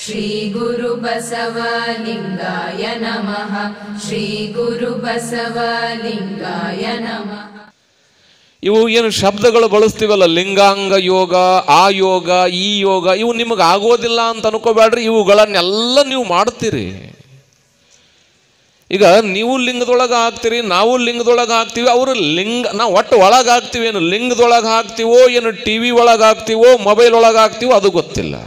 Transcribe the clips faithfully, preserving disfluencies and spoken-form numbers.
ಶ್ರೀ ಗುರು ಬಸವಲಿಂಗಾಯ ನಮಃ. ಶ್ರೀ ಗುರು ಬಸವಲಿಂಗಾಯ ನಮಃ. ಇವು ಏನು ಶಬ್ದಗಳು ಬಳಸ್ತೀವಲ್ಲ, ಲಿಂಗಾಂಗ ಯೋಗ, ಆ ಯೋಗ, ಈ ಯೋಗ, ಇವು ನಿಮಗೆ ಆಗೋದಿಲ್ಲ ಅಂತ ಅನ್ಕೋಬೇಡ್ರಿ. ಇವುಗಳನ್ನೆಲ್ಲ ನೀವು ಮಾಡ್ತೀರಿ. ಈಗ ನೀವು ಲಿಂಗದೊಳಗೆ ಹಾಕ್ತೀರಿ, ನಾವು ಲಿಂಗದೊಳಗೆ ಹಾಕ್ತೀವಿ. ಅವರು ಲಿಂಗ, ನಾವು ಒಟ್ಟು ಒಳಗೆ ಹಾಕ್ತೀವಿ. ಏನು ಲಿಂಗದೊಳಗೆ ಹಾಕ್ತೀವೋ, ಏನು ಟಿ ವಿ ಒಳಗೆ ಹಾಕ್ತೀವೋ, ಮೊಬೈಲ್ ಒಳಗೆ ಹಾಕ್ತೀವೋ ಅದು ಗೊತ್ತಿಲ್ಲ.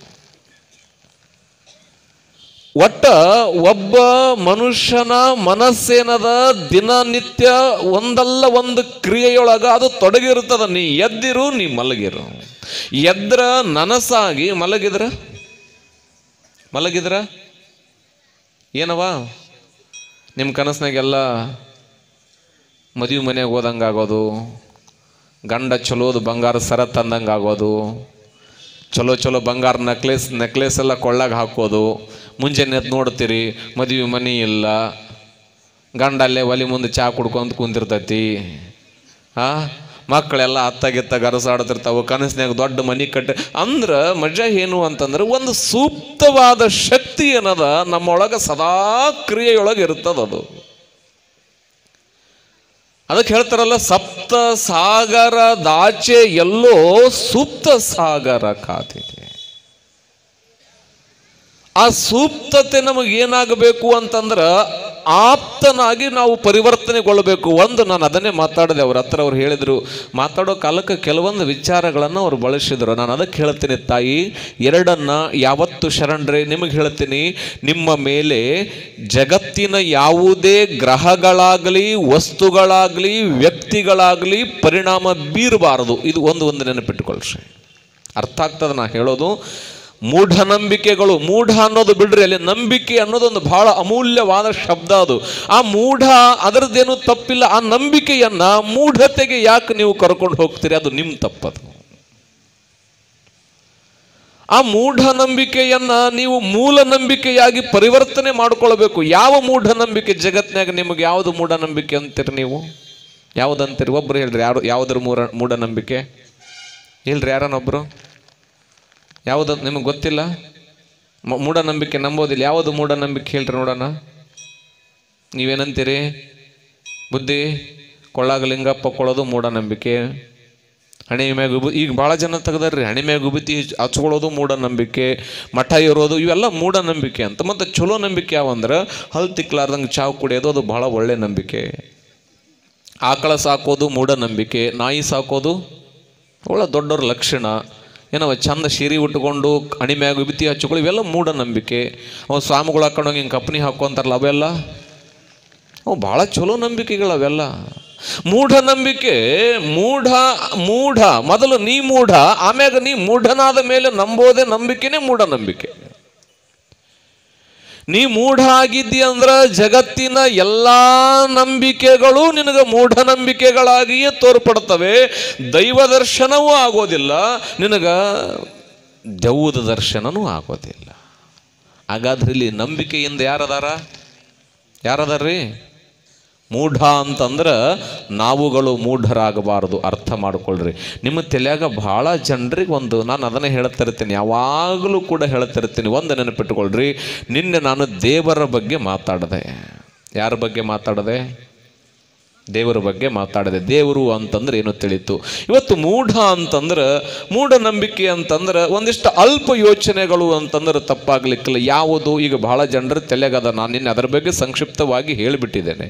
ಒಟ್ಟ ಒಬ್ಬ ಮನುಷ್ಯನ ಮನಸ್ಸೇನದ ದಿನನಿತ್ಯ ಒಂದಲ್ಲ ಒಂದು ಕ್ರಿಯೆಯೊಳಗ ಅದು ತೊಡಗಿರ್ತದ. ನೀ ಎದ್ದಿರು, ನೀ ಮಲಗಿರು. ಎದ್ರ ನನಸಾಗಿ, ಮಲಗಿದ್ರ ಮಲಗಿದ್ರ ಏನವ ನಿಮ್ಮ ಕನಸ್ನಾಗೆಲ್ಲ ಮದುವೆ ಮನೆಗೆ ಹೋದಂಗೆ ಆಗೋದು, ಗಂಡ ಚಲೋದು ಬಂಗಾರ ಸರ ತಂದಂಗೆ ಆಗೋದು, ಚಲೋ ಚಲೋ ಬಂಗಾರ ನೆಕ್ಲೇಸ್ ನೆಕ್ಲೇಸ್ ಎಲ್ಲ ಕೊಳ್ಳಾಗ ಹಾಕೋದು. ಮುಂಜಾನೆ ಎದ್ದು ನೋಡ್ತೀರಿ ಮದುವೆ ಮನೆ ಇಲ್ಲ, ಗಂಡ ಅಲ್ಲೇ ಒಲಿ ಮುಂದೆ ಚಹಾ ಕುಡ್ಕೊಂತ ಕುಂತಿರ್ತೈತಿ. ಆ ಮಕ್ಕಳೆಲ್ಲ ಅತ್ತಾಗಿತ್ತಾಗ ಅರಸಾಡ್ತಿರ್ತಾವೆ. ಕನಸಿನಾಗ ದೊಡ್ಡ ಮನೆ ಕಟ್ಟಿ ಅಂದ್ರೆ ಮಜಾ ಏನು ಅಂತಂದ್ರೆ, ಒಂದು ಸೂಕ್ತವಾದ ಶಕ್ತಿ ಏನದ ನಮ್ಮೊಳಗೆ ಸದಾ ಕ್ರಿಯೆಯೊಳಗೆ ಇರ್ತದದು. ಅದಕ್ಕೆ ಹೇಳ್ತಾರಲ್ಲ, ಸಪ್ತ ಸಾಗರದಾಚೆ ಎಲ್ಲೋ ಸೂಕ್ತ ಸಾಗರ ಕಾದಿದೆ. ಆ ಸೂಕ್ತತೆ ನಮಗೇನಾಗಬೇಕು ಅಂತಂದ್ರೆ, ಆಪ್ತನಾಗಿ ನಾವು ಪರಿವರ್ತನೆಗೊಳ್ಳಬೇಕು. ಒಂದು ನಾನು ಅದನ್ನೇ ಮಾತಾಡಿದೆ ಅವ್ರ ಹತ್ರ. ಅವ್ರು ಹೇಳಿದರು, ಮಾತಾಡೋ ಕಾಲಕ್ಕೆ ಕೆಲವೊಂದು ವಿಚಾರಗಳನ್ನು ಅವ್ರು ಬಳಸಿದರು. ನಾನು ಅದಕ್ಕೆ ಹೇಳ್ತೀನಿ, ತಾಯಿ ಎರಡನ್ನ ಯಾವತ್ತು ಶರಣರೇ ನಿಮಗೆ ಹೇಳ್ತೀನಿ, ನಿಮ್ಮ ಮೇಲೆ ಜಗತ್ತಿನ ಯಾವುದೇ ಗ್ರಹಗಳಾಗಲಿ, ವಸ್ತುಗಳಾಗಲಿ, ವ್ಯಕ್ತಿಗಳಾಗಲಿ ಪರಿಣಾಮ ಬೀರಬಾರದು. ಇದು ಒಂದು ಒಂದು ನೆನಪಿಟ್ಟುಕೊಳ್ರಿ, ಅರ್ಥ ಆಗ್ತದೆ ನಾ ಹೇಳೋದು. ಮೂಢನಂಬಿಕೆಗಳು, ಮೂಢ ಅನ್ನೋದು ಬಿಡ್ರಿ, ಅಲ್ಲಿ ನಂಬಿಕೆ ಅನ್ನೋದೊಂದು ಬಹಳ ಅಮೂಲ್ಯವಾದ ಶಬ್ದ. ಅದು ಆ ಮೂಢ ಅದರದ್ದೇನು ತಪ್ಪಿಲ್ಲ. ಆ ನಂಬಿಕೆಯನ್ನ ಮೂಢತೆಗೆ ಯಾಕೆ ನೀವು ಕರ್ಕೊಂಡು ಹೋಗ್ತೀರಿ? ಅದು ನಿಮ್ಮ ತಪ್ಪದು. ಆ ಮೂಢನಂಬಿಕೆಯನ್ನ ನೀವು ಮೂಲ ನಂಬಿಕೆಯಾಗಿ ಪರಿವರ್ತನೆ ಮಾಡಿಕೊಳ್ಬೇಕು. ಯಾವ ಮೂಢನಂಬಿಕೆ ಜಗತ್ತಿನಾಗ ನಿಮಗೆ ಯಾವುದು ಮೂಢನಂಬಿಕೆ ಅಂತೀರಿ ನೀವು? ಯಾವುದಂತೀರಿ? ಒಬ್ರು ಹೇಳ್ರಿ, ಯಾರು ಯಾವುದ್ರ ಮೂಢ ಮೂಢನಂಬಿಕೆ ಹೇಳ್ರಿ, ಯಾರನ್ನೊಬ್ರು. ಯಾವುದು ನಿಮಗೆ ಗೊತ್ತಿಲ್ಲ? ಮೂಢನಂಬಿಕೆ ನಂಬೋದಿಲ್ಲ. ಯಾವುದು ಮೂಢನಂಬಿಕೆ ಹೇಳ್ರಿ ನೋಡೋಣ. ನೀವೇನಂತೀರಿ? ಬುದ್ಧಿ ಕೊಳ್ಳಾಗ ಲಿಂಗಪ್ಪ ಕೊಳ್ಳೋದು ಮೂಢನಂಬಿಕೆ. ಹಣೆ ಮ್ಯಾಗ ಉಬು ಈಗ ಭಾಳ ಜನ ತೆಗ್ದಾರ್ರಿ, ಹಣೆ ಮ್ಯಾಗ ಉಬುತಿ ಹಚ್ಕೊಳ್ಳೋದು ಮೂಢನಂಬಿಕೆ. ಮಠ ಇರೋದು ಇವೆಲ್ಲ ಮೂಢನಂಬಿಕೆ ಅಂತ. ಮತ್ತು ಚಲೋ ನಂಬಿಕೆ ಯಾವಂದ್ರೆ, ಹಲ್ ತಿಕ್ಲಾರ್ದಂಗೆ ಚಾವು ಕುಡಿಯೋದು, ಅದು ಭಾಳ ಒಳ್ಳೆ ನಂಬಿಕೆ. ಆಕಳ ಸಾಕೋದು ಮೂಢನಂಬಿಕೆ. ನಾಯಿ ಸಾಕೋದು ಒಳ್ಳೆ ದೊಡ್ಡವ್ರ ಲಕ್ಷಣ. ಏನೋ ಚಂದ ಸೀರೆ ಉಟ್ಕೊಂಡು ಹಣಿ ಮ್ಯಾಗ ವಿಭೂತಿ ಹಚ್ಕೊಳ್ಳಿ, ಇವೆಲ್ಲ ಮೂಢನಂಬಿಕೆ. ಅವು ಸ್ವಾಮಿಗಳು ಹಾಕೊಂಡೋಗಿ ಹಿಂಗೆ ಕಪ್ಪನಿ ಹಾಕೊಂತಾರಲ್ಲ, ಅವೆಲ್ಲ ಅವು ಭಾಳ ಚಲೋ ನಂಬಿಕೆಗಳು ಅವೆಲ್ಲ. ಮೂಢನಂಬಿಕೆ ಮೂಢ ಮೂಢ ಮೊದಲು ನೀ ಮೂಢ, ಆಮ್ಯಾಗ ನೀ ಮೂಢನಾದ ಮೇಲೆ ನಂಬೋದೇ ನಂಬಿಕೆನೇ ಮೂಢನಂಬಿಕೆ. ನೀ ಮೂಢ ಆಗಿದ್ದಿ ಅಂದ್ರೆ ಜಗತ್ತಿನ ಎಲ್ಲ ನಂಬಿಕೆಗಳು ನಿನಗೆ ಮೂಢನಂಬಿಕೆಗಳಾಗಿಯೇ ತೋರ್ಪಡ್ತವೆ. ದೈವ ದರ್ಶನವೂ ಆಗೋದಿಲ್ಲ, ನಿನಗೆ ದೆವ್ವದ ದರ್ಶನವೂ ಆಗೋದಿಲ್ಲ. ಹಾಗಾದ್ರೆ ಇಲ್ಲಿ ನಂಬಿಕೆಯಿಂದ ಯಾರದಾರ? ಯಾರದಾರ್ರಿ? ಮೂಢ ಅಂತಂದ್ರೆ ನಾವುಗಳು ಮೂಢರಾಗಬಾರದು. ಅರ್ಥ ಮಾಡ್ಕೊಳ್ರಿ. ನಿಮ್ಮ ತಲೆಯಾಗ ಭಾಳ ಜನರಿಗೆ ಒಂದು, ನಾನು ಅದನ್ನೇ ಹೇಳ್ತಿರ್ತೀನಿ, ಯಾವಾಗಲೂ ಕೂಡ ಹೇಳ್ತಿರ್ತೀನಿ, ಒಂದು ನೆನಪಿಟ್ಟುಕೊಳ್ರಿ. ನಿನ್ನೆ ನಾನು ದೇವರ ಬಗ್ಗೆ ಮಾತಾಡಿದೆ. ಯಾರ ಬಗ್ಗೆ ಮಾತಾಡಿದೆ? ದೇವರ ಬಗ್ಗೆ ಮಾತಾಡಿದೆ. ದೇವರು ಅಂತಂದ್ರೆ ಏನು ತಿಳಿತು. ಇವತ್ತು ಮೂಢ ಅಂತಂದ್ರೆ, ಮೂಢನಂಬಿಕೆ ಅಂತಂದ್ರೆ ಒಂದಿಷ್ಟು ಅಲ್ಪ ಯೋಚನೆಗಳು ಅಂತಂದ್ರೆ ತಪ್ಪಾಗ್ಲಿಕ್ಕಿಲ್ಲ. ಯಾವುದು ಈಗ ಭಾಳ ಜನರ ತಲೆಗದ. ನಾನು ನಿನ್ನೆ ಅದರ ಬಗ್ಗೆ ಸಂಕ್ಷಿಪ್ತವಾಗಿ ಹೇಳಿಬಿಟ್ಟಿದ್ದೇನೆ.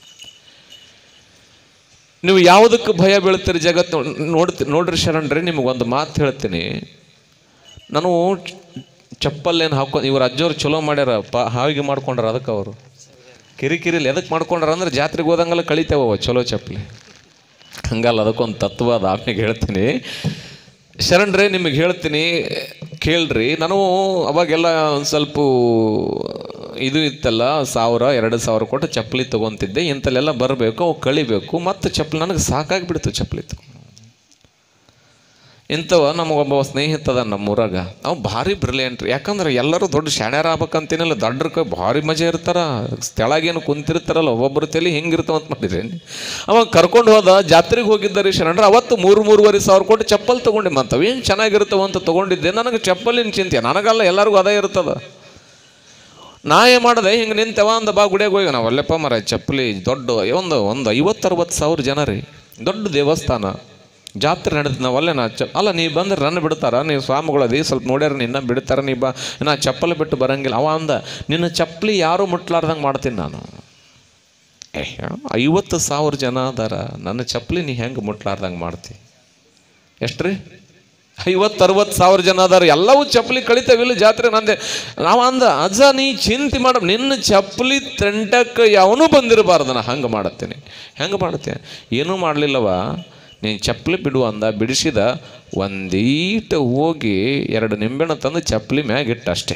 ನೀವು ಯಾವುದಕ್ಕೆ ಭಯ ಬೀಳ್ತೀರಿ ಜಗತ್ತು ನೋಡ್ತಿ ನೋಡ್ರಿ ಶರಣ್ರಿ, ನಿಮಗೊಂದು ಮಾತು ಹೇಳ್ತೀನಿ. ನಾನು ಚಪ್ಪಲ್ಲೇನು ಹಾಕೊಂಡು, ಇವ್ರು ಅಜ್ಜವ್ರು ಚಲೋ ಮಾಡ್ಯಾರ, ಪ ಹಾವಿಗೆ ಮಾಡ್ಕೊಂಡ್ರ. ಅದಕ್ಕೆ ಅವರು ಕಿರಿಕಿರಿಲಿ ಎದಕ್ಕೆ ಮಾಡ್ಕೊಂಡ್ರ ಅಂದ್ರೆ, ಜಾತ್ರೆಗೆ ಹೋದಂಗೆಲ್ಲ ಕಳಿತೇವ ಚಲೋ ಚಪ್ಪಲಿ, ಹಂಗಲ್ಲ. ಅದಕ್ಕೊಂದು ತತ್ವ ಅದ, ಆಮೇಲೆ ಹೇಳ್ತೀನಿ ಶರಣ್ರೆ. ನಿಮಗೆ ಹೇಳ್ತೀನಿ ಕೇಳ್ರಿ. ನಾನು ಅವಾಗೆಲ್ಲ ಒಂದು ಸ್ವಲ್ಪ ಇದು ಇತ್ತಲ್ಲ, ಸಾವಿರ ಎರಡು ಸಾವಿರ ಕೊಟ್ಟು ಚಪ್ಪಲಿ ತೊಗೊತಿದ್ದೆ. ಇಂಥಲ್ಲೆಲ್ಲ ಬರಬೇಕು, ಅವು ಕಳಿಬೇಕು, ಮತ್ತು ಚಪ್ಪಲಿ ನನಗೆ ಸಾಕಾಗಿಬಿಡ್ತು ಚಪ್ಪಲಿ ತಗೊ. ಇಂಥವ ನಮಗೊಬ್ಬ ಸ್ನೇಹಿತದ ನಮ್ಮೂರಾಗ ಅವ ಭಾರಿ ಬ್ರಿಲಿಯಂಟ್. ಯಾಕಂದ್ರೆ ಎಲ್ಲರೂ ದೊಡ್ಡ ಶಾಣ್ಯಾರ ಆಗ್ಬೇಕಂತೇನಿಲ್ಲ, ದೊಡ್ಡರ್ಕ ಭಾರಿ ಮಜಾ ಇರ್ತಾರ, ಸ್ಥಳಗೇನು ಕುಂತಿರ್ತಾರಲ್ಲ ಒಬ್ಬೊಬ್ಬರ ತಲೆ ಹೆಂಗಿರ್ತಾವ ಅಂತ ಮಾಡಿದ್ರೇನು. ಅವಾಗ ಕರ್ಕೊಂಡು ಹೋದ, ಜಾತ್ರೆಗೆ ಹೋಗಿದ್ದಾರೆ ಶರಣರು. ಅವತ್ತು ಮೂರು ಮೂರುವರೆ ಸಾವಿರ ಕೊಟ್ಟು ಚಪ್ಪಲ್ ತೊಗೊಂಡು ಮಂತವ ಏನು ಚೆನ್ನಾಗಿರ್ತಾವ ಅಂತ ತೊಗೊಂಡಿದ್ದೆ. ನನಗೆ ಚಪ್ಪಲಿನ ಚಿಂತೆ, ನನಗಲ್ಲ ಎಲ್ಲರಿಗೂ ಅದೇ ಇರ್ತದ. ನಾ ಏನು ಮಾಡಿದೆ, ಹಿಂಗೆ ನಿಂತೆವ ಅಂದ ಬಾ ಗುಡಿಯಾಗ ಹೋಗಿ. ನಾವು ಅಲ್ಲೆಪ್ಪ ಮರ ಚಪ್ಪಲಿ ದೊಡ್ಡ ಒಂದು ಒಂದು ಐವತ್ತು ಅರವತ್ತು ಸಾವಿರ ಜನ ರೀ, ದೊಡ್ಡ ದೇವಸ್ಥಾನ, ಜಾತ್ರೆ ನಡೆದು ನಾವು ಅಲ್ಲೇ ನಾ ಚ ಅಲ್ಲ ನೀ ಬಂದ್ರೆ ನನ್ನ ಬಿಡ್ತಾರ, ನೀವು ಸ್ವಾಮಿಗಳದಿ ಸ್ವಲ್ಪ ನೋಡ್ಯಾರ ನಿನ್ನ ಬಿಡ್ತಾರ, ನೀ ಬಾ ನಾ ಚಪ್ಪಲಿ ಬಿಟ್ಟು ಬರಂಗಿಲ್ಲ. ಅವ ಅಂದ ನಿನ್ನ ಚಪ್ಪಲಿ ಯಾರೂ ಮುಟ್ಲಾರ್ದಂಗೆ ಮಾಡ್ತೀನಿ ನಾನು. ಏ ಐವತ್ತು ಸಾವಿರ ಜನ ಅದಾರ, ನನ್ನ ಚಪ್ಪಲಿ ನೀ ಹೆಂಗೆ ಮುಟ್ಲಾರ್ದಂಗೆ ಮಾಡ್ತಿ? ಎಷ್ಟು ರೀ? ಐವತ್ತು ಅರವತ್ತು ಸಾವಿರ ಜನ ಅದಾರ, ಎಲ್ಲವೂ ಚಪ್ಪಲಿ ಕಳಿತವಿಲ್ಲ ಜಾತ್ರೆ ನಂದೆ. ನಾವು ಅಂದ ಅಜ್ಜ ನೀ ಚಿಂತೆ ಮಾಡ, ನಿನ್ನ ಚಪ್ಪಲಿ ತಂಡಕ್ಕೆ ಯಾವನೂ ಬಂದಿರಬಾರ್ದು, ನಾ ಹಂಗೆ ಮಾಡುತ್ತೇನೆ. ಹೆಂಗೆ ಮಾಡುತ್ತೇನೆ? ಏನೂ ಮಾಡಲಿಲ್ಲವ, ನೀನು ಚಪ್ಪಲಿ ಬಿಡು ಅಂದ. ಬಿಡಿಸಿದ, ಒಂದೀಟ ಹೋಗಿ ಎರಡು ನಿಂಬೆಹಣ್ಣು ತಂದು ಚಪ್ಪಲಿ ಮ್ಯಾಗಿಟ್ಟ ಅಷ್ಟೇ.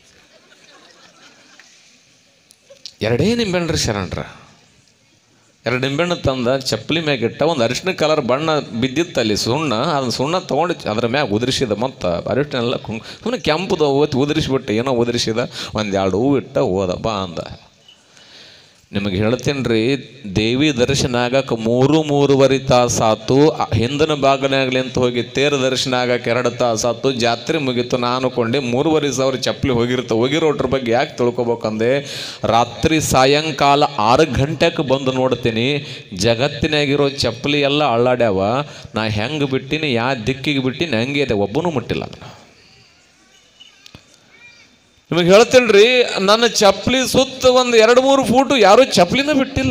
ಎರಡೇ ನಿಂಬೆಹಣ್ಣು ರೀ ಶರಣರ, ಎರಡು ನಿಂಬೆಹಣ್ಣು ತಂದ ಚಪ್ಪಲಿ ಮ್ಯಾಗಿಟ್ಟ. ಒಂದು ಅರಿಶಿನ ಕಲರ್ ಬಣ್ಣ ಬಿದ್ದಿತ್ತು ಅಲ್ಲಿ ಸುಣ್ಣ, ಅದನ್ನ ಸುಣ್ಣ ತೊಗೊಂಡು ಅದ್ರ ಮ್ಯಾಗ ಉದುರಿಸಿದ. ಮತ್ತು ಅರಿಶಿನೆಲ್ಲ ಕುಂಗ್ ಸುಮ್ಮನೆ ಕೆಂಪುದ ಓತಿ ಉದುರಿಸಿಬಿಟ್ಟೆ, ಏನೋ ಉದುರಿಸಿದ. ಒಂದು ಎರಡು ಹೂವು ಇಟ್ಟ ಹೋದ ಬಾ ಅಂದ. ನಿಮಗೆ ಹೇಳ್ತೀನಿ ರೀ, ದೇವಿ ದರ್ಶನ ಆಗಕ್ಕೆ ಮೂರು ಮೂರುವರೆ ತಾಸಾತು. ಹಿಂದಿನ ಬಾಗಿಲಾಗಲಿ ಅಂತ ಹೋಗಿ ತೇರು ದರ್ಶನ ಆಗಕ್ಕೆ ಎರಡು ತಾಸಾತು. ಜಾತ್ರೆ ಮುಗೀತು. ನಾನು ಕೊಂಡೆ ಮೂರುವರೆ ಸಾವಿರ ಚಪ್ಪಲಿ ಹೋಗಿರ್ತ. ಹೋಗಿರೋಟ್ರ ಬಗ್ಗೆ ಯಾಕೆ ತಿಳ್ಕೊಬೇಕಂದೆ, ರಾತ್ರಿ ಸಾಯಂಕಾಲ ಆರು ಗಂಟೆಗೆ ಬಂದು ನೋಡ್ತೀನಿ, ಜಗತ್ತಿನಾಗಿರೋ ಚಪ್ಪಲಿ ಎಲ್ಲ ಅಳ್ಳಾಡ್ಯಾವ. ನಾ ಹೆಂಗೆ ಬಿಟ್ಟಿನಿ, ಯಾವ ದಿಕ್ಕಿಗೆ ಬಿಟ್ಟಿನಿ, ಹಂಗೆ ಇದೆ, ಒಬ್ಬನೂ ಮುಟ್ಟಿಲ್ಲ ಅದನ್ನು. ನಿಮಗೆ ಹೇಳ್ತೀನಿ ರೀ, ನನ್ನ ಚಪ್ಪಲಿ ಸುತ್ತ ಒಂದು ಎರಡು ಮೂರು ಫೂಟು ಯಾರೂ ಚಪ್ಪಲಿನ ಬಿಟ್ಟಿಲ್ಲ,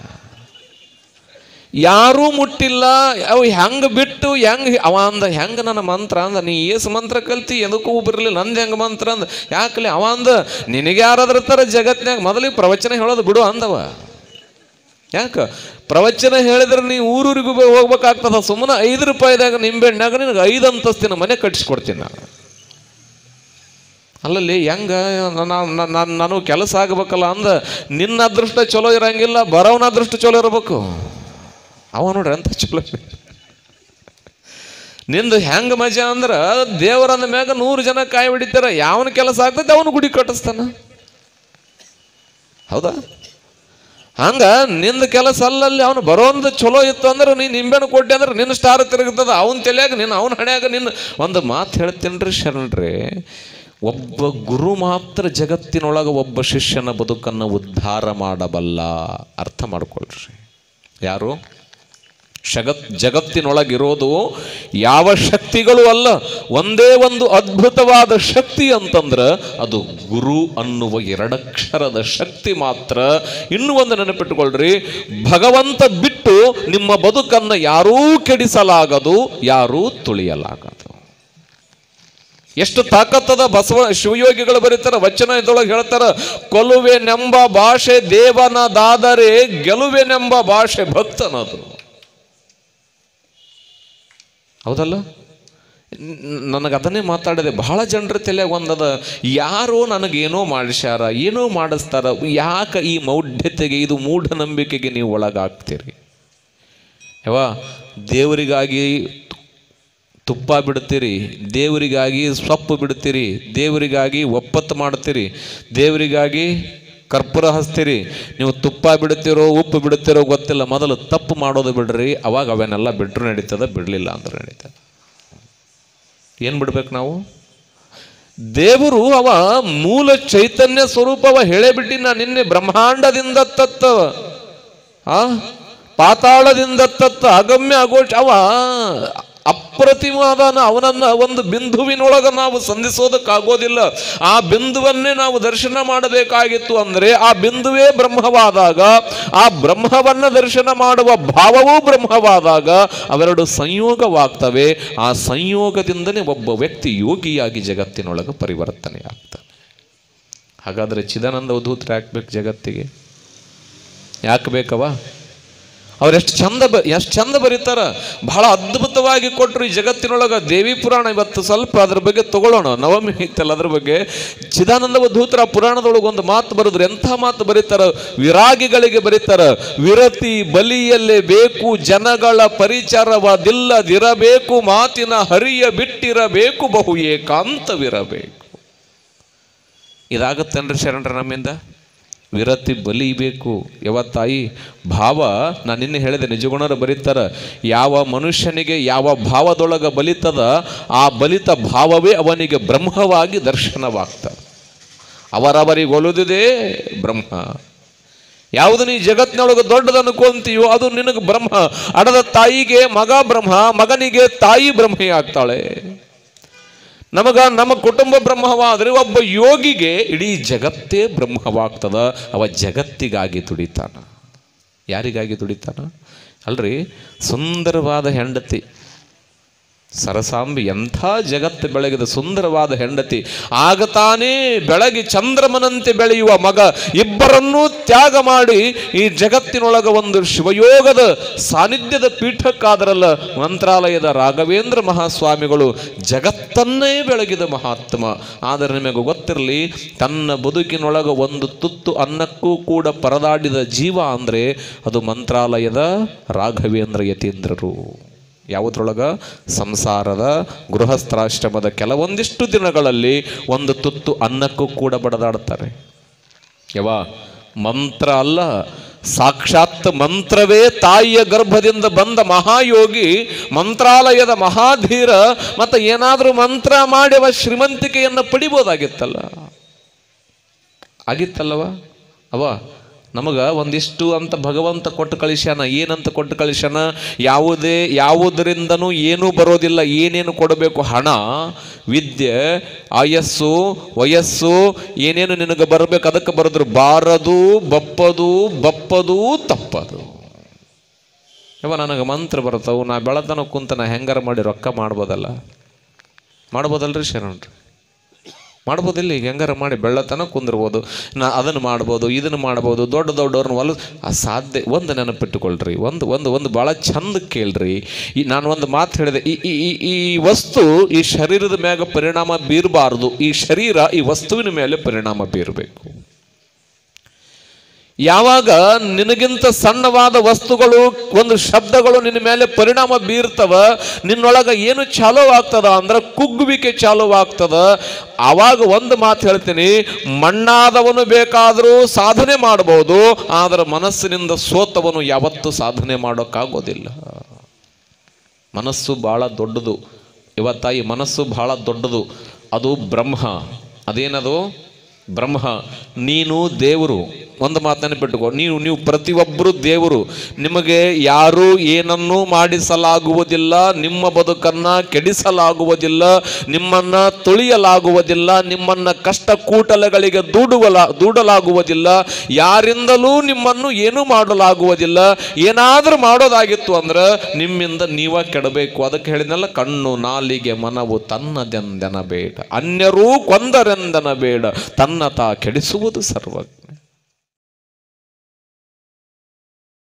ಯಾರೂ ಮುಟ್ಟಿಲ್ಲ. ಅವು ಹೆಂಗೆ ಬಿಟ್ಟು ಹೆಂಗೆ ಅವ ಅಂದ, ಹೆಂಗೆ ನನ್ನ ಮಂತ್ರ ಅಂದ. ನೀ ಏಸು ಮಂತ್ರ ಕಲ್ತಿ ಎದಕ್ಕೂ ಬರಲಿಲ್ಲ, ನಂದು ಹೆಂಗೆ ಮಂತ್ರ ಅಂದ. ಯಾಕಲೆ ಅವ ಅಂದ, ನಿನಗೆ ಯಾರಾದ್ರೂ ಇರ್ತಾರೆ ಜಗತ್ತಿನಾಗ, ಮೊದಲಿಗೆ ಪ್ರವಚನ ಹೇಳೋದು ಬಿಡು ಅಂದವ. ಯಾಕೆ ಪ್ರವಚನ ಹೇಳಿದ್ರೆ ನೀ ಊರೂರಿಗೂ ಹೋಗ್ಬೇಕಾಗ್ತದ. ಸುಮ್ಮನೆ ಐದು ರೂಪಾಯಿದಾಗ ನಿಂಬೆಹಣ್ಣಾಗ ನಿನಗೆ ಐದು ಅಂತಸ್ತಿನ ಮನೆ ಕಟ್ಟಿಸ್ಕೊಡ್ತೀನಿ ನಾನು. ಅಲ್ಲಲ್ಲಿ ಹೆಂಗೆ ನಾನು ನಾನು ಕೆಲಸ ಆಗಬೇಕಲ್ಲ ಅಂದ. ನಿನ್ನ ಅದೃಷ್ಟ ಚಲೋ ಇರಂಗಿಲ್ಲ, ಬರೋವನ ಅದೃಷ್ಟ ಚಲೋ ಇರಬೇಕು. ಅವ ನೋಡ್ರಿ ಅಂತ ಚಲೋ. ನಿಂದು ಹೆಂಗೆ ಮಜಾ ಅಂದ್ರೆ, ದೇವರಂದ ಮ್ಯಾಗ ನೂರು ಜನ ಕಾಯಿ ಹೊಡಿತಾರ, ಯಾವನ ಕೆಲಸ ಆಗ್ತದೆ ಅವನು ಗುಡಿ ಕಟ್ಟಿಸ್ತಾನ. ಹೌದಾ? ಹಂಗ ನಿಂದ ಕೆಲಸ ಅಲ್ಲಲ್ಲಿ ಅವನು ಬರೋಂದು ಚಲೋ ಇತ್ತು ಅಂದ್ರೆ ನೀನು ನಿಂಬೆಣ್ಣು ಕೊಟ್ಟೆ ಅಂದ್ರೆ ನಿನ್ನ ಸ್ಟಾರ್ ತಿರುಗ್ತದ ಅವನ ತಲೆಯಾಗ, ನಿನ್ನ ಅವನ ಹಣೆಯಾಗ. ನಿನ್ನ ಒಂದು ಮಾತು ಹೇಳ್ತೀನಿ ರೀ ಶರಣರೇ, ಒಬ್ಬ ಗುರು ಮಾತ್ರ ಜಗತ್ತಿನೊಳಗೆ ಒಬ್ಬ ಶಿಷ್ಯನ ಬದುಕನ್ನು ಉದ್ಧಾರ ಮಾಡಬಲ್ಲ. ಅರ್ಥ ಮಾಡ್ಕೊಳ್ರಿ. ಯಾರು? ಜಗತ್ ಜಗತ್ತಿನೊಳಗಿರೋದು ಯಾವ ಶಕ್ತಿಗಳು ಅಲ್ಲ, ಒಂದೇ ಒಂದು ಅದ್ಭುತವಾದ ಶಕ್ತಿ ಅಂತಂದ್ರೆ ಅದು ಗುರು ಅನ್ನುವ ಎರಡಕ್ಷರದ ಶಕ್ತಿ ಮಾತ್ರ. ಇನ್ನೂ ಒಂದು ನೆನಪಿಟ್ಟುಕೊಳ್ರಿ, ಭಗವಂತ ಬಿಟ್ಟು ನಿಮ್ಮ ಬದುಕನ್ನು ಯಾರೂ ಕೆಡಿಸಲಾಗದು, ಯಾರೂ ತುಳಿಯಲಾಗದು. ಎಷ್ಟು ತಾಕತ್ತದ ಬಸವ ಶಿವಯೋಗಿಗಳು ಬರೀತಾರ, ವಚನ ಇದರೊಳಗೆ ಹೇಳ್ತಾರ, ಕೊಲುವೆನೆಂಬ ಭಾಷೆ ದೇವನದಾದರೆ ಗೆಲುವೆನೆಂಬ ಭಾಷೆ ಭಕ್ತನದು. ಹೌದಲ್ಲ? ನನಗೆ ಅದನ್ನೇ ಮಾತಾಡಿದೆ. ಬಹಳ ಜನರ ತಲೆಯಾಗ ಒಂದದ, ಯಾರೋ ನನಗೇನೋ ಮಾಡಿಸ್ಯಾರ, ಏನೋ ಮಾಡಿಸ್ತಾರ, ಯಾಕೆ ಈ ಮೌಢ್ಯತೆಗೆ, ಇದು ಮೂಢನಂಬಿಕೆಗೆ ನೀವು ಒಳಗಾಗ್ತೀರಿ? ಯಾವ ದೇವರಿಗಾಗಿ ತುಪ್ಪ ಬಿಡ್ತೀರಿ, ದೇವರಿಗಾಗಿ ಸೊಪ್ಪು ಬಿಡ್ತೀರಿ, ದೇವರಿಗಾಗಿ ಒಪ್ಪತ್ತು ಮಾಡ್ತೀರಿ, ದೇವರಿಗಾಗಿ ಕರ್ಪೂರ ಹಚ್ತೀರಿ. ನೀವು ತುಪ್ಪ ಬಿಡ್ತಿರೋ ಉಪ್ಪು ಬಿಡ್ತಿರೋ ಗೊತ್ತಿಲ್ಲ, ಮೊದಲು ತಪ್ಪು ಮಾಡೋದು ಬಿಡ್ರಿ, ಅವಾಗ ಅವನ್ನೆಲ್ಲ ಬಿಟ್ಟರು ನಡೀತದ, ಬಿಡಲಿಲ್ಲ ಅಂದ್ರೆ ನಡೀತದೆ. ಏನು ಬಿಡ್ಬೇಕು ನಾವು? ದೇವರು ಅವ ಮೂಲ ಚೈತನ್ಯ ಸ್ವರೂಪವ ಹೇಳೇ ಬಿಟ್ಟಿ. ನಾ ನಿನ್ನೆ ಬ್ರಹ್ಮಾಂಡದಿಂದ ತತ್ತ ಆ ಪಾತಾಳದಿಂದ ತತ್ತ ಅಗಮ್ಯ ಅಗೋಚ ಅವ ಅಪ್ರತಿಮಾದನ. ಅವನನ್ನ ಒಂದು ಬಿಂದುವಿನೊಳಗೆ ನಾವು ಸಂಧಿಸೋದಕ್ಕಾಗೋದಿಲ್ಲ. ಆ ಬಿಂದುವನ್ನೇ ನಾವು ದರ್ಶನ ಮಾಡಬೇಕಾಗಿತ್ತು. ಅಂದರೆ ಆ ಬಿಂದುವೇ ಬ್ರಹ್ಮವಾದಾಗ, ಆ ಬ್ರಹ್ಮವನ್ನ ದರ್ಶನ ಮಾಡುವ ಭಾವವೂ ಬ್ರಹ್ಮವಾದಾಗ ಅವೆರಡು ಸಂಯೋಗವಾಗ್ತವೆ. ಆ ಸಂಯೋಗದಿಂದನೇ ಒಬ್ಬ ವ್ಯಕ್ತಿ ಯೋಗಿಯಾಗಿ ಜಗತ್ತಿನೊಳಗೆ ಪರಿವರ್ತನೆ ಆಗ್ತಾನೆ. ಹಾಗಾದರೆ ಚಿದಾನಂದ ಅವಧೂತರು ಯಾಕೆ ಬೇಕು ಜಗತ್ತಿಗೆ? ಯಾಕೆ ಬೇಕವ? ಅವ್ರೆಷ್ಟು ಚಂದ ಬ ಎಷ್ಟು ಚಂದ ಬರೀತಾರ, ಬಹಳ ಅದ್ಭುತವಾಗಿ ಕೊಟ್ಟರು ಈ ಜಗತ್ತಿನೊಳಗೆ. ದೇವಿ ಪುರಾಣ ಇವತ್ತು ಸ್ವಲ್ಪ ಅದ್ರ ಬಗ್ಗೆ ತಗೊಳ್ಳೋಣ, ನವಮಿ ಐತಲ್ಲ ಅದ್ರ ಬಗ್ಗೆ. ಚಿದಾನಂದವಧೂತರ ಪುರಾಣದೊಳಗೆ ಒಂದು ಮಾತು ಬರೆದ್ರು, ಎಂಥ ಮಾತು ಬರೀತಾರ, ವಿರಾಗಿಗಳಿಗೆ ಬರೀತಾರ, ವಿರತಿ ಬಲಿಯಲ್ಲೇ ಬೇಕು ಜನಗಳ ಪರಿಚರವದಿಲ್ಲದಿರಬೇಕು, ಮಾತಿನ ಹರಿಯ ಬಿಟ್ಟಿರಬೇಕು, ಬಹು ಏಕಾಂತವಿರಬೇಕು. ಇದಾಗತ್ತೇನ್ರಿ ಶರಣರ ನಮ್ಮಿಂದ? ವಿರತಿ ಬಲಿಬೇಕು. ಯಾವತ್ತಾಯಿ ಭಾವ, ನಾನು ನಿನ್ನೆ ಹೇಳಿದೆ, ನಿಜಗುಣರು ಬರೀತಾರ, ಯಾವ ಮನುಷ್ಯನಿಗೆ ಯಾವ ಭಾವದೊಳಗೆ ಬಲಿತದ ಆ ಬಲಿತ ಭಾವವೇ ಅವನಿಗೆ ಬ್ರಹ್ಮವಾಗಿ ದರ್ಶನವಾಗ್ತದೆ. ಅವರವರಿಗೆ ಒಲಿದುದೇ ಬ್ರಹ್ಮ. ಯಾವುದು ನೀ ಜಗತ್ತಿನೊಳಗೆ ದೊಡ್ಡದು ಅನ್ಕೊಂತೀಯೋ ಅದು ನಿನಗೆ ಬ್ರಹ್ಮ. ಅಡದ ತಾಯಿಗೆ ಮಗ ಬ್ರಹ್ಮ, ಮಗನಿಗೆ ತಾಯಿ ಬ್ರಹ್ಮೆ ಆಗ್ತಾಳೆ. ನಮಗ ನಮ್ಮ ಕುಟುಂಬ ಬ್ರಹ್ಮವಾದರೆ ಒಬ್ಬ ಯೋಗಿಗೆ ಇಡೀ ಜಗತ್ತೇ ಬ್ರಹ್ಮವಾಗ್ತದ. ಅವ ಜಗತ್ತಿಗಾಗಿ ದುಡಿತಾನ. ಯಾರಿಗಾಗಿ ದುಡಿತಾನ? ಅಲ್ರಿ, ಸುಂದರವಾದ ಹೆಂಡತಿ ಸರಸಾಂಬಿ, ಎಂಥ ಜಗತ್ತು ಬೆಳಗಿದ ಸುಂದರವಾದ ಹೆಂಡತಿ. ಆಗ ತಾನೇ ಬೆಳಗಿ ಚಂದ್ರಮನಂತೆ ಬೆಳೆಯುವ ಮಗ. ಇಬ್ಬರನ್ನೂ ತ್ಯಾಗ ಮಾಡಿ ಈ ಜಗತ್ತಿನೊಳಗ ಒಂದು ಶಿವಯೋಗದ ಸಾನ್ನಿಧ್ಯದ ಪೀಠಕ್ಕಾದರಲ್ಲ ಮಂತ್ರಾಲಯದ ರಾಘವೇಂದ್ರ ಮಹಾಸ್ವಾಮಿಗಳು. ಜಗತ್ತನ್ನೇ ಬೆಳಗಿದ ಮಹಾತ್ಮ. ಆದರೆ ನಿಮಗೆ ಗೊತ್ತಿರಲಿ, ತನ್ನ ಬದುಕಿನೊಳಗ ಒಂದು ತುತ್ತು ಅನ್ನಕ್ಕೂ ಕೂಡ ಪರದಾಡಿದ ಜೀವ ಅಂದರೆ ಅದು ಮಂತ್ರಾಲಯದ ರಾಘವೇಂದ್ರ ಯತೀಂದ್ರರು. ಯಾವುದ್ರೊಳಗ? ಸಂಸಾರದ ಗೃಹಸ್ಥಾಶ್ರಮದ ಕೆಲವೊಂದಿಷ್ಟು ದಿನಗಳಲ್ಲಿ ಒಂದು ತುತ್ತು ಅನ್ನಕ್ಕೂ ಕೂಡ ಬಡದಾಡ್ತಾರೆ. ಯಾವ ಮಂತ್ರ ಅಲ್ಲ, ಸಾಕ್ಷಾತ್ ಮಂತ್ರವೇ ತಾಯಿಯ ಗರ್ಭದಿಂದ ಬಂದ ಮಹಾಯೋಗಿ, ಮಂತ್ರಾಲಯದ ಮಹಾಧೀರ. ಮತ್ತು ಏನಾದರೂ ಮಂತ್ರ ಮಾಡಿ ಅವ ಶ್ರೀಮಂತಿಕೆಯನ್ನು ಪಡಿಬೋದಾಗಿತ್ತಲ್ಲ, ಆಗಿತ್ತಲ್ಲವ? ಅವ ನಮಗೆ ಒಂದಿಷ್ಟು ಅಂತ ಭಗವಂತ ಕೊಟ್ಟು ಕಳಿಸ್ಯಾನ. ಏನಂತ ಕೊಟ್ಟು ಕಳಿಸ್ಯಾನ? ಯಾವುದೇ ಯಾವುದರಿಂದನೂ ಏನೂ ಬರೋದಿಲ್ಲ. ಏನೇನು ಕೊಡಬೇಕು? ಹಣ, ವಿದ್ಯೆ, ಆಯಸ್ಸು, ವಯಸ್ಸು, ಏನೇನು ನಿನಗೆ ಬರಬೇಕು ಅದಕ್ಕೆ ಬರೆದ್ರು. ಬಾರದು, ಬಪ್ಪದು, ಬಪ್ಪದು, ತಪ್ಪದು. ಇವ ನನಗೆ ಮಂತ್ರ ಬರ್ತಾವು, ನಾ ಬೆಳತನ ಕುಂತ ನಾ ಹೆಂಗಾರ ಮಾಡಿ ರೊಕ್ಕ ಮಾಡ್ಬೋದಲ್ಲ? ಮಾಡ್ಬೋದಲ್ರಿ ಶರಣರು? ಮಾಡ್ಬೋದಿಲ್ಲ? ಈಗ ಹೆಂಗಾರ ಮಾಡಿ ಬೆಳ್ಳತನ ಕುಂದಿರ್ಬೋದು, ನಾ ಅದನ್ನು ಮಾಡ್ಬೋದು, ಇದನ್ನು ಮಾಡ್ಬೋದು. ದೊಡ್ಡ ದೊಡ್ಡವ್ರನ್ನ ಹೊಲ ಸಾಧ್ಯ. ಒಂದು ನೆನಪಿಟ್ಟುಕೊಳ್ರಿ, ಒಂದು ಒಂದು ಒಂದು ಭಾಳ ಚಂದ ಕೇಳ್ರಿ. ಈ ನಾನು ಒಂದು ಮಾತು ಹೇಳಿದೆ, ಈ ಈ ಈ ವಸ್ತು ಈ ಶರೀರದ ಮ್ಯಾಗ ಪರಿಣಾಮ ಬೀರಬಾರ್ದು. ಈ ಶರೀರ ಈ ವಸ್ತುವಿನ ಮೇಲೆ ಪರಿಣಾಮ ಬೀರಬೇಕು. ಯಾವಾಗ ನಿನಗಿಂತ ಸಣ್ಣವಾದ ವಸ್ತುಗಳು, ಒಂದು ಶಬ್ದಗಳು ನಿನ್ನ ಮೇಲೆ ಪರಿಣಾಮ ಬೀರ್ತವ, ನಿನ್ನೊಳಗ ಏನು ಚಾಲೂ ಆಗ್ತದ ಅಂದ್ರೆ ಕುಗ್ಗುವಿಕೆ ಚಾಲೂ ಆಗ್ತದ. ಆವಾಗ ಒಂದು ಮಾತು ಹೇಳ್ತೀನಿ, ಮಣ್ಣಾದವನು ಬೇಕಾದರೂ ಸಾಧನೆ ಮಾಡಬಹುದು, ಆದರೆ ಮನಸ್ಸಿನಿಂದ ಸೋತವನು ಯಾವತ್ತೂ ಸಾಧನೆ ಮಾಡೋಕ್ಕಾಗೋದಿಲ್ಲ. ಮನಸ್ಸು ಬಹಳ ದೊಡ್ಡದು. ಇವತ್ತಾಯಿ ಮನಸ್ಸು ಬಹಳ ದೊಡ್ಡದು. ಅದು ಬ್ರಹ್ಮ. ಅದೇನದು? ಬ್ರಹ್ಮ. ನೀನು ದೇವರು. ಒಂದು ಮಾತು ನೆನಪಿಟ್ಟುಕೋ, ನೀವು ನೀವು ಪ್ರತಿಯೊಬ್ಬರು ದೇವರು. ನಿಮಗೆ ಯಾರೂ ಏನನ್ನೂ ಮಾಡಿಸಲಾಗುವುದಿಲ್ಲ, ನಿಮ್ಮ ಬದುಕನ್ನು ಕೆಡಿಸಲಾಗುವುದಿಲ್ಲ, ನಿಮ್ಮನ್ನು ತುಳಿಯಲಾಗುವುದಿಲ್ಲ, ನಿಮ್ಮನ್ನು ಕಷ್ಟ ಕೂಟಲೆಗಳಿಗೆ ದೂಡುವಲ ದೂಡಲಾಗುವುದಿಲ್ಲ, ಯಾರಿಂದಲೂ ನಿಮ್ಮನ್ನು ಏನೂ ಮಾಡಲಾಗುವುದಿಲ್ಲ. ಏನಾದರೂ ಮಾಡೋದಾಗಿತ್ತು ಅಂದ್ರೆ ನಿಮ್ಮಿಂದ ನೀವ ಕೆಡಬೇಕು. ಅದಕ್ಕೆ ಹೇಳಿದ್ನಲ್ಲ, ಕಣ್ಣು ನಾಲಿಗೆ ಮನವು ತನ್ನದೆಂದೆನ ಬೇಡ, ಅನ್ಯರೂ ಕೊಂದರೆಂದನ ಬೇಡ, ತನ್ನ ತಾ ಕೆಡಿಸುವುದು ಸರ್ವಜ್ಞ.